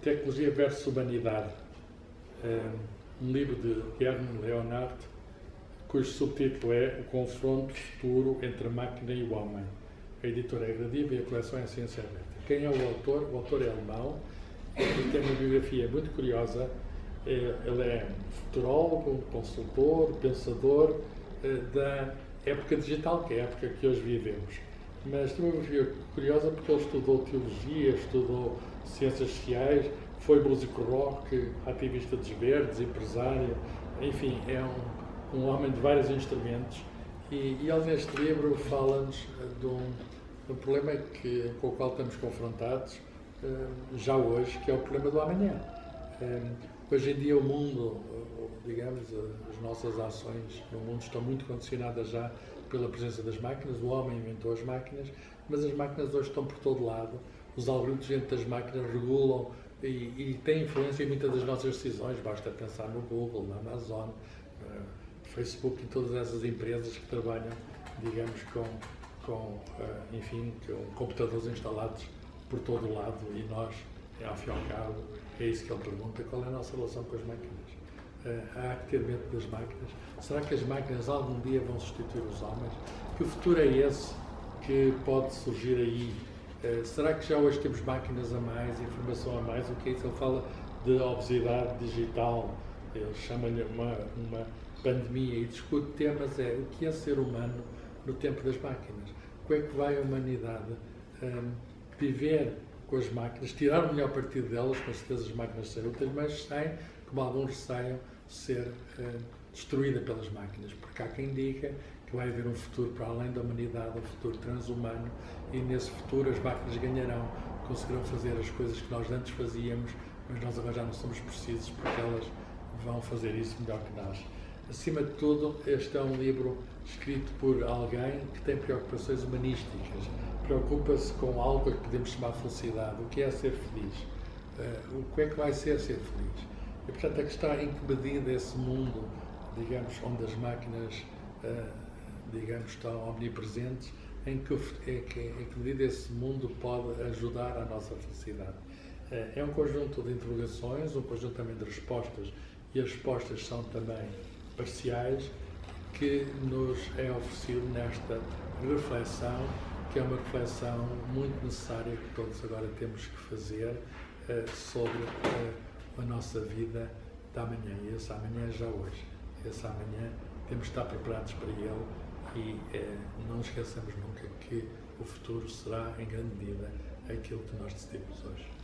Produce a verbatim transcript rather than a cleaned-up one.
Tecnologia versus Humanidade, um livro de Guilherme Leonard, cujo subtítulo é O Confronto Futuro entre a Máquina e o Homem. A editora é Gradiva e a coleção é Ciência Aberta. Quem é o autor? O autor é alemão e tem uma biografia muito curiosa. Ele é futurólogo, consultor, pensador da época digital, que é a época que hoje vivemos. Mas tem uma biografia curiosa porque ele estudou teologia, estudou ciências sociais, foi músico rock, ativista dos verdes, empresário, enfim, é um, um homem de vários instrumentos. E, e ele neste livro fala-nos de um, de um problema que, com o qual estamos confrontados já hoje, que é o problema do amanhã. Hoje em dia o mundo, digamos, as nossas ações no mundo estão muito condicionadas já pela presença das máquinas. O homem inventou as máquinas, mas as máquinas hoje estão por todo lado. Os algoritmos dentro das máquinas regulam e, e têm influência em muitas das nossas decisões. Basta pensar no Google, na Amazon, no Facebook e todas essas empresas que trabalham, digamos, com, com enfim, com computadores instalados por todo o lado e nós, ao fim e ao cabo, é isso que ele pergunta, qual é a nossa relação com as máquinas? Uh, há que ter medo das máquinas? Será que as máquinas algum dia vão substituir os homens? Que futuro é esse que pode surgir aí? Uh, será que já hoje temos máquinas a mais, informação a mais? O que é isso? Ele fala de obesidade digital, ele chama-lhe uma, uma pandemia e discute temas, é o que é ser humano no tempo das máquinas? Como é que vai a humanidade um, viver com as máquinas, tirar o melhor partido delas, com certeza as máquinas serão úteis, mas sem, como alguns receiam, ser uh, destruída pelas máquinas, porque há quem diga que vai haver um futuro para além da humanidade, um futuro transhumano, e nesse futuro as máquinas ganharão, conseguirão fazer as coisas que nós antes fazíamos, mas nós agora já não somos precisos, porque elas vão fazer isso melhor que nós. Acima de tudo, este é um livro escrito por alguém que tem preocupações humanísticas, preocupa-se com algo que podemos chamar felicidade. O que é ser feliz? Uh, o que é que vai ser ser feliz? E, portanto, a questão é em que medida esse mundo, digamos, onde as máquinas, uh, digamos, estão omnipresentes, em que, é que, em que medida esse mundo pode ajudar à nossa felicidade? Uh, é um conjunto de interrogações, um conjunto também de respostas, e as respostas são também parciais, que nos é oferecido nesta reflexão, que é uma reflexão muito necessária que todos agora temos que fazer uh, sobre uh, a nossa vida da amanhã. E esse amanhã é já hoje. Esse amanhã temos de estar preparados para ele e uh, não esqueçamos nunca que o futuro será, em grande medida, aquilo que nós decidimos hoje.